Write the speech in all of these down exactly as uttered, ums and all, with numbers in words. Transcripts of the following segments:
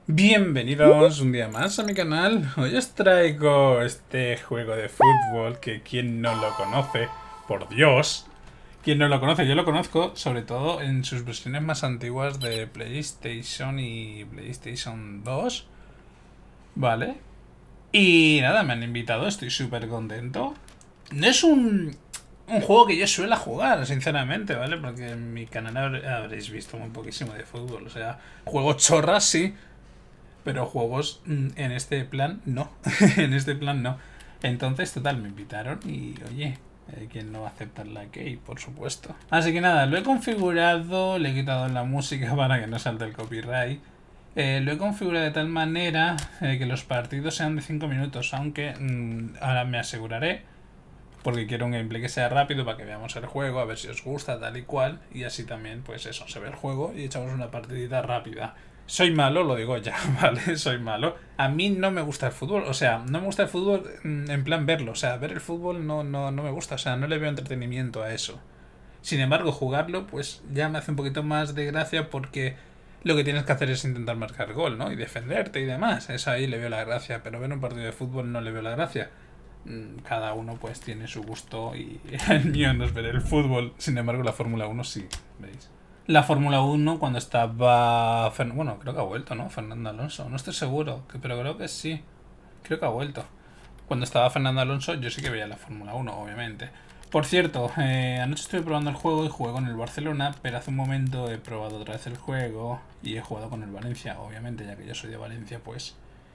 Bienvenidos un día más a mi canal. Hoy os traigo este juego de fútbol que quien no lo conoce, por Dios, quien no lo conoce, yo lo conozco sobre todo en sus versiones más antiguas de PlayStation y PlayStation dos. Vale. Y nada, me han invitado, estoy súper contento. No es un, un juego que yo suela jugar, sinceramente, ¿vale? Porque en mi canal habréis visto muy poquísimo de fútbol. O sea, juegos chorras, sí. Pero juegos en este plan no. En este plan no. Entonces, total, me invitaron y oye, eh, ¿quién no va a aceptar la key? Por supuesto. Así que nada, lo he configurado, le he quitado la música para que no salte el copyright. Eh, lo he configurado de tal manera eh, que los partidos sean de cinco minutos, aunque mmm, ahora me aseguraré, porque quiero un gameplay que sea rápido para que veamos el juego, a ver si os gusta, tal y cual, y así también, pues eso, se ve el juego y echamos una partidita rápida. Soy malo, lo digo ya, ¿vale? Soy malo. A mí no me gusta el fútbol, o sea, no me gusta el fútbol en plan verlo, o sea, ver el fútbol no, no, no me gusta, o sea, no le veo entretenimiento a eso. Sin embargo, jugarlo, pues ya me hace un poquito más de gracia porque lo que tienes que hacer es intentar marcar gol, ¿no? Y defenderte y demás, eso ahí le veo la gracia, pero ver un partido de fútbol no le veo la gracia. Cada uno pues tiene su gusto y el mío no es ver el fútbol, sin embargo la Fórmula uno sí, ¿veis? La Fórmula uno cuando estaba... Bueno, creo que ha vuelto, ¿no? Fernando Alonso. No estoy seguro, pero creo que sí. Creo que ha vuelto. Cuando estaba Fernando Alonso yo sí que veía la Fórmula uno, obviamente. Por cierto, eh, anoche estuve probando el juego y jugué con el Barcelona, pero hace un momento he probado otra vez el juego y he jugado con el Valencia. Obviamente, ya que yo soy de Valencia, pues...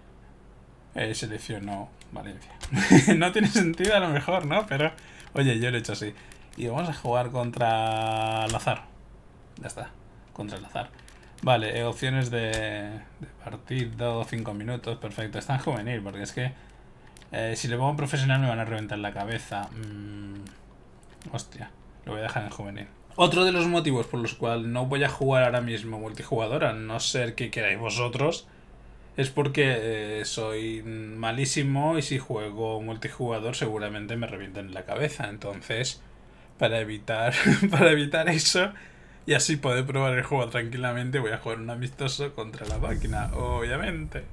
Eh, selecciono Valencia. No tiene sentido a lo mejor, ¿no? Pero, oye, yo lo he hecho así. Y vamos a jugar contra el azar. Ya está, contra el azar. Vale, eh, opciones de, de partido, cinco minutos, perfecto. Está en juvenil, porque es que eh, si le pongo profesional me van a reventar la cabeza. Mm, hostia, lo voy a dejar en juvenil. Otro de los motivos por los cuales no voy a jugar ahora mismo multijugador, a no ser que queráis vosotros, es porque eh, soy malísimo y si juego multijugador seguramente me revienten la cabeza. Entonces, para evitar, para evitar eso... Y así poder probar el juego tranquilamente, voy a jugar un amistoso contra la máquina, obviamente.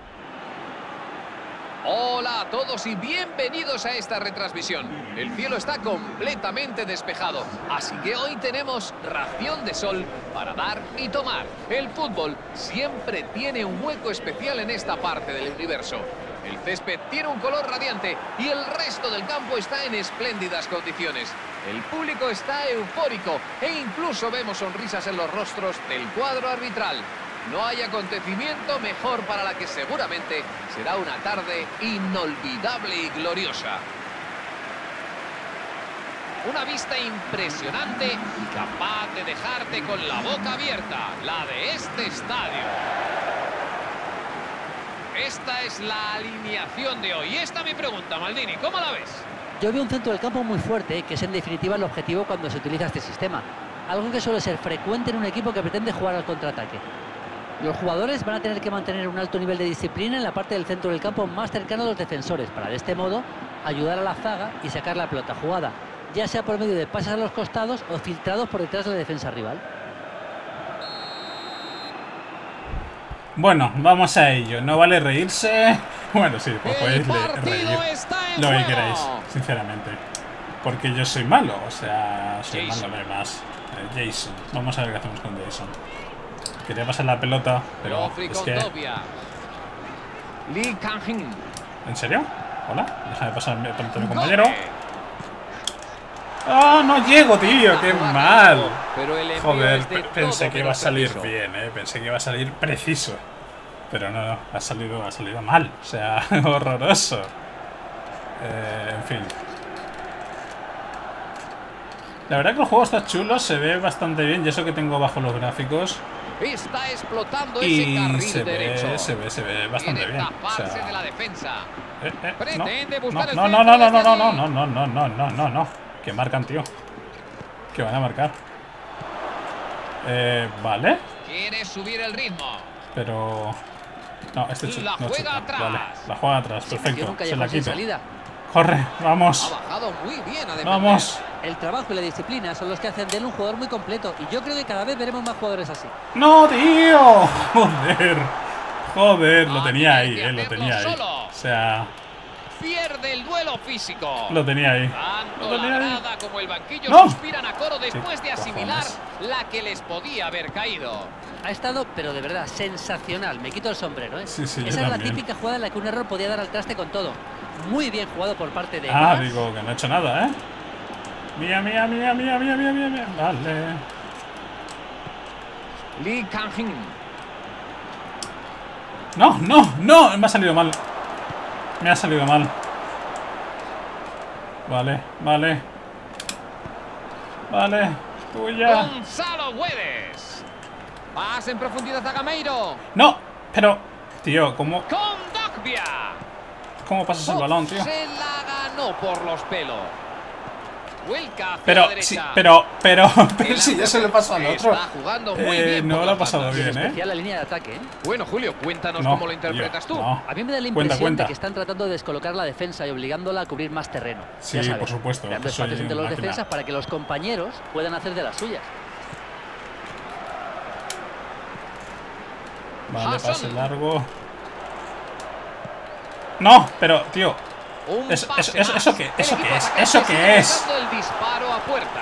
Hola a todos y bienvenidos a esta retransmisión. El cielo está completamente despejado, así que hoy tenemos ración de sol para dar y tomar. El fútbol siempre tiene un hueco especial en esta parte del universo. El césped tiene un color radiante y el resto del campo está en espléndidas condiciones. El público está eufórico e incluso vemos sonrisas en los rostros del cuadro arbitral. No hay acontecimiento mejor para la que seguramente será una tarde inolvidable y gloriosa. Una vista impresionante y capaz de dejarte con la boca abierta, la de este estadio. Esta es la alineación de hoy. Y esta es mi pregunta, Maldini, ¿cómo la ves? Yo veo un centro del campo muy fuerte, que es en definitiva el objetivo cuando se utiliza este sistema. Algo que suele ser frecuente en un equipo que pretende jugar al contraataque. Los jugadores van a tener que mantener un alto nivel de disciplina en la parte del centro del campo más cercano a los defensores, para de este modo ayudar a la zaga y sacar la pelota jugada, ya sea por medio de pases a los costados o filtrados por detrás de la defensa rival. Bueno, vamos a ello. No vale reírse. Bueno, sí, pues podéis reír lo que queráis, sinceramente. Porque yo soy malo, o sea, soy malo además. Eh, Jason. Vamos a ver qué hacemos con Jason. Quería pasar la pelota, pero es que... ¿En serio? Hola, déjame pasar la pelota a mi compañero. ¡Oh, no llego, tío! ¡Qué mal! Joder, pensé que iba a salir bien, ¿eh? Pensé que iba a salir preciso. Pero no, no, ha salido, ha salido mal. O sea, horroroso. Eh, en fin. La verdad que el juego está chulo, se ve bastante bien. Y eso que tengo bajo los gráficos. Está explotando y ese carril se ve, derecho. se ve, se ve bastante bien. O sea, de la defensa. Eh, eh, Pretende no, buscar no, el no, no, no, centro no, no, desde no, no, no, no, no, no, no. Que marcan, tío. Que van a marcar. Eh, vale. Quiere subir el ritmo. Pero... No, este chuta. La No juega chuta. atrás. Vale, la juega atrás, perfecto. Se la quito. Salida. Corre, vamos. Ha bajado muy bien a defender. Vamos. El trabajo y la disciplina son los que hacen de él un jugador muy completo. Y yo creo que cada vez veremos más jugadores así. ¡No, tío! Joder. Joder, lo Va a tenía tener ahí, que eh, lo hacerlo tenía ahí. solo. O sea, Pierde el duelo físico. lo tenía ahí. Tanto Lo la tenía ahí. grada como el banquillo ¡No! suspiran a coro después de asimilar cojones? la que les podía haber caído. Ha estado, pero de verdad, sensacional. Me quito el sombrero, ¿eh? Sí, sí, yo Esa es la también. típica jugada en la que un error podía dar al traste con todo. Muy bien jugado por parte de... Ah, Mas. digo que no he hecho nada, ¿eh? Mía, mía, mía, mía, mía, mía, mía, mía. Vale. Lee Kang-hin. No, no, no. Me ha salido mal. Me ha salido mal. Vale, vale. Vale. Tuya. Gonzalo Guedes. Pase en profundidad a Gameiro. No, pero, tío, ¿cómo, Con Dogbia. cómo pasas el balón, tío? Se la ganó por los pelos. Vuelca hacia Pero, la derecha. sí, pero, pero, pero El si ya se le pasó al otro. Está jugando muy Eh, bien no por lo ha las pasado bandas. bien, ¿eh? Especial la línea de ataque, ¿eh? Bueno, Julio, cuéntanos No, cómo lo interpretas tío, tú. no. A mí me da la Cuenta, impresión cuenta. de que están tratando de descolocar la defensa y obligándola a cubrir más terreno. Sí, Ya sabes, por supuesto, creando que soy espacios entre los máquina. defensas para que los compañeros puedan hacer de las suyas. Vale, Hassan. pase largo. No, pero, tío. Un Eso- pase eso- eso- más. ¿eso qué- El eso equipo qué es? atacante ¿Eso qué sigue es? buscando el disparo a puerta.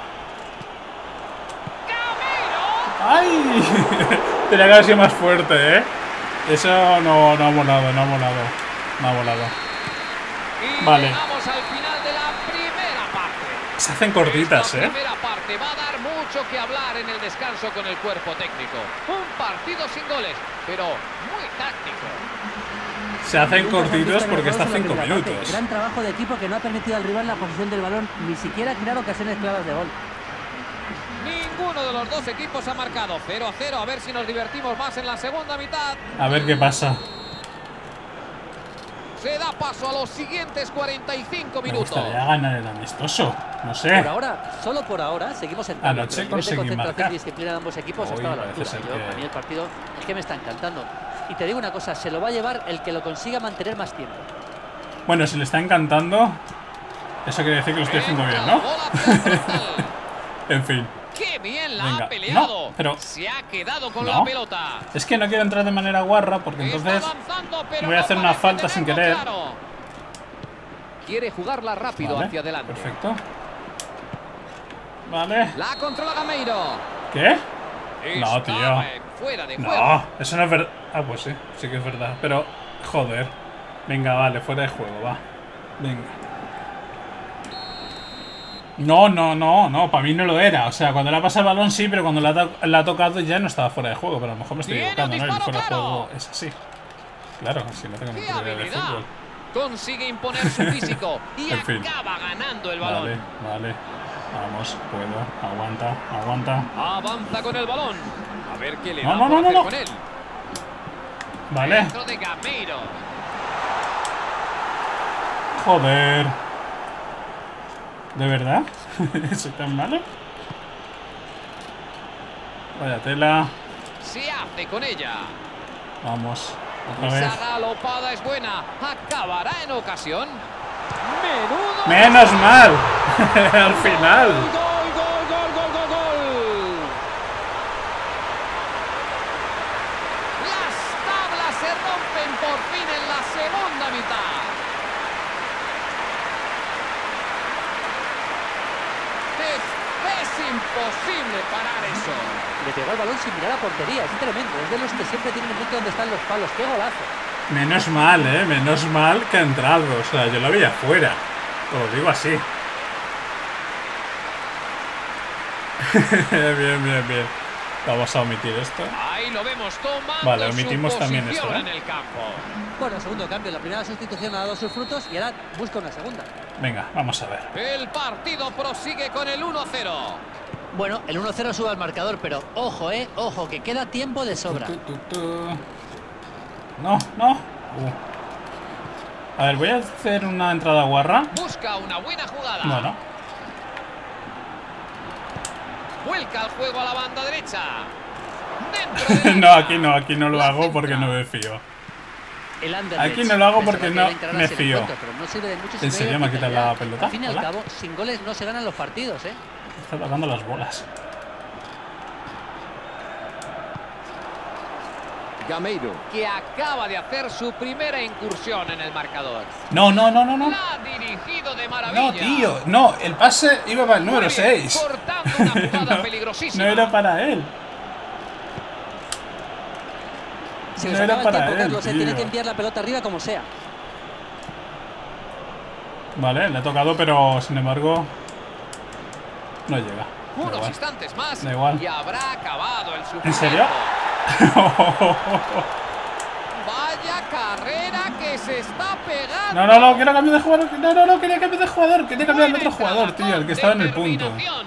¡Gameiro! ¡Ay! Tenía que haber sido más fuerte, ¿eh? Eso no, no ha volado, no ha volado. No ha volado. Y Vale. llegamos al final de la primera parte. Se hacen cortitas, Esta ¿eh? primera parte va a dar mucho que hablar en el descanso con el cuerpo técnico. Un partido sin goles, pero muy táctico. Se hacen Nunca se han cortitos visto porque está en la cinco primera parte. minutos. Gran trabajo de equipo que no ha permitido al rival la posición del balón, ni siquiera crear ocasiones claras de gol. Ninguno de los dos equipos ha marcado. cero a cero. A ver si nos divertimos más en la segunda mitad. A ver qué pasa. Se da paso a los siguientes cuarenta y cinco Me minutos. gustaría ganar el amistoso. No Por sé. ahora, solo por ahora, seguimos en tabla, Anoche pero el nivel de conseguí concentración marcar. y disciplina de ambos equipos Hoy estaba a la parece altura. ser Yo, que- a mí el partido es que me está encantando. Y te digo una cosa, se lo va a llevar el que lo consiga mantener más tiempo. Bueno, si le está encantando, eso quiere decir que lo estoy haciendo bien, Entra la ¿no? bola hacia el frontal. En fin. ¡Qué bien la Venga. ha peleado! No, pero- Se ha quedado con No. la pelota. Es que no quiero entrar de manera guarra porque entonces Está avanzando, pero voy a no hacer una parece falta sin tenerlo querer. claro. Quiere jugarla rápido Vale, hacia adelante. perfecto. Vale. La controla Gameiro. ¿Qué? No, Estaba tío. en fuera de juego. No, eso no es verdad. Ah, pues sí, sí que es verdad. Pero, joder. Venga, vale, fuera de juego, va. Venga. No, no, no, no, para mí no lo era. O sea, cuando le ha pasado el balón sí, pero cuando la ha, to- la ha tocado ya no estaba fuera de juego. Pero a lo mejor me estoy Viene equivocando, un ¿no? El disparo fuera de claro. juego es así. Claro, si no tengo ni ¡Qué puta idea de habilidad! fútbol. Consigue imponer su físico y En fin. acaba ganando el balón. Vale, vale. Vamos, puedo. Aguanta, aguanta. Avanza con el balón. A ver qué le No, da no, por no, no, hacer no. con él. Vale. Dentro de Gameiro. Joder. ¿De verdad? ¿Soy tan malo? Vaya tela. Se hace con ella. Vamos. Otra vez. Esa galopada es buena. Acabará en ocasión. Menudo. Menos mal. Al final. Gol, gol, gol, gol, gol, gol. Las tablas se rompen por fin en la segunda mitad. Es, es imposible parar eso. Le pegó el balón sin mirar a portería, es tremendo. Es de los que siempre tienen en mente dónde están los palos. ¡Qué golazo! Menos mal, eh. Menos mal que ha entrado. O sea, yo lo veía fuera. Os lo digo así. Bien, bien, bien. Vamos a omitir esto. Ahí lo vemos tomando Vale, su omitimos también posición esto, ¿eh? en el campo. Bueno, segundo cambio. La primera sustitución ha dado sus frutos y ahora busca una segunda. Venga, vamos a ver. El partido prosigue con el uno cero. Bueno, el uno cero sube al marcador, pero ojo, eh, ojo, que queda tiempo de sobra. Tu, tu, tu. No, no. Uh. A ver, voy a hacer una entrada guarra. Busca una buena jugada. Bueno, Vuelca el juego a la banda derecha. Dentro del no, área. aquí no, aquí no lo La hago porque centra. no me fío. El Anderlecht. Aquí no lo hago Pensaba porque que no iba a encarar me así el fío. encuentro, pero no sirve de mucho si ¿En no serio hay me ha quitado la vitalidad. pelota? Al fin y al Hola. cabo, sin goles no se ganan los partidos, ¿eh? Está tocando las bolas. Gameiro, que acaba de hacer su primera incursión en el marcador. No, no, no, no, no. La ha dirigido de maravilla. No, tío. No, el pase iba para el número seis. Cortando una jugada no, peligrosísima. no era para él. Se No nos era acaba el para tiempo, él, Carlos, eh, tío. tiene que enviar la pelota arriba como sea. Vale, le ha tocado, pero sin embargo no llega. Da Unos igual. instantes más Da igual. y habrá acabado el sufrimiento. ¿En serio? Vaya carrera que se está pegando. No, no, no, quiero cambiar de jugador. No, no, no, quería cambiar de jugador. Quería cambiar al otro jugador, tío, el que estaba en el punto.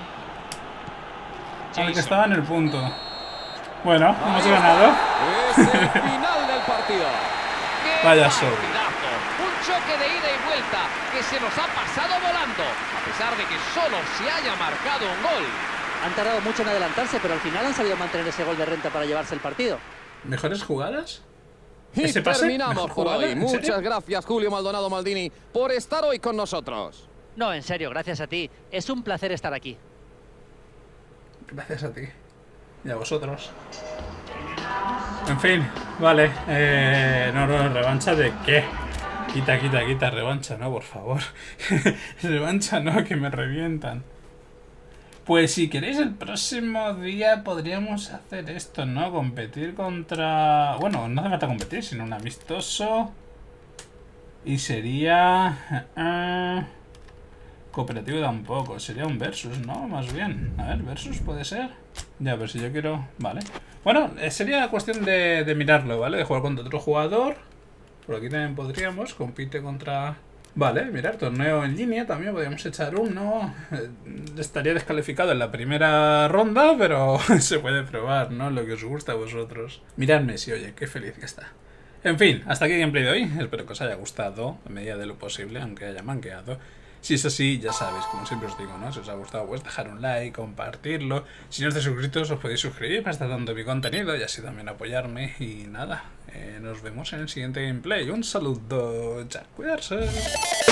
Al que estaba en el punto. Bueno, hemos ganado. Es el final del partido. ¡Qué Vaya show. partidazo! Un choque de ida y vuelta que se nos ha pasado volando, a pesar de que solo se haya marcado un gol. Han tardado mucho en adelantarse, pero al final han sabido mantener ese gol de renta para llevarse el partido. ¿Mejores jugadas? Y ¿Ese pase? terminamos ¿Mejor por jugada? hoy. ¿En Muchas serio? gracias, Julio Maldonado Maldini, por estar hoy con nosotros. No, en serio, gracias a ti. Es un placer estar aquí. Gracias a ti. Y a vosotros. En fin, vale. Eh, no, no, revancha de qué. Quita, quita, quita, revancha, no, por favor. Revancha, no, que me revientan. Pues si queréis el próximo día podríamos hacer esto, ¿no? Competir contra... Bueno, no hace falta competir, sino un amistoso. Y sería... Uh, cooperativo tampoco, sería un versus, ¿no? Más bien. A ver, versus puede ser. Ya, pero si yo quiero... Vale. Bueno, eh, sería cuestión de, de mirarlo, ¿vale? De jugar contra otro jugador. Por aquí también podríamos. Compite contra... Vale, mirar, torneo en línea. También podríamos echar uno. Eh, estaría descalificado en la primera ronda, pero se puede probar, ¿no? Lo que os gusta a vosotros. Miradme si, oye, qué feliz que está. En fin, hasta aquí el gameplay de hoy. Espero que os haya gustado, a medida de lo posible, aunque haya manqueado. Si es así, ya sabéis, como siempre os digo, ¿no? Si os ha gustado, pues dejar un like, compartirlo. Si no estáis suscritos, os podéis suscribir para estar dando mi contenido y así también apoyarme. Y nada, eh, nos vemos en el siguiente gameplay. Un saludo, ya, cuidarse.